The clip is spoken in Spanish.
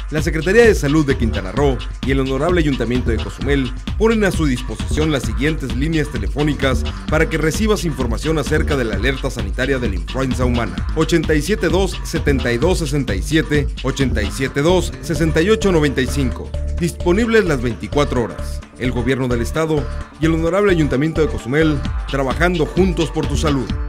La Secretaría de Salud de Quintana Roo y el Honorable Ayuntamiento de Cozumel ponen a su disposición las siguientes líneas telefónicas para que recibas información acerca de la alerta sanitaria de la influenza humana: 872-7267, 872-6895, disponibles las 24 horas. El Gobierno del Estado y el Honorable Ayuntamiento de Cozumel, trabajando juntos por tu salud.